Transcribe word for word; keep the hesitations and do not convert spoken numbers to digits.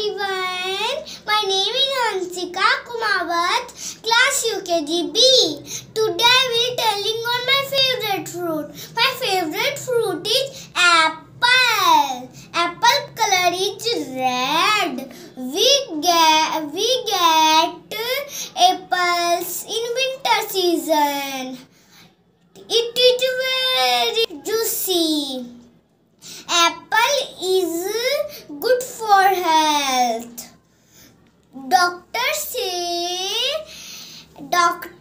everyone. My name is Hansika Kumawat, class U K G B. Today I will telling on my favorite fruit. My favorite fruit is apple. Apple color is red. We get we get apples in winter season. It is very juicy. Apple is good for health. Doctors say doctor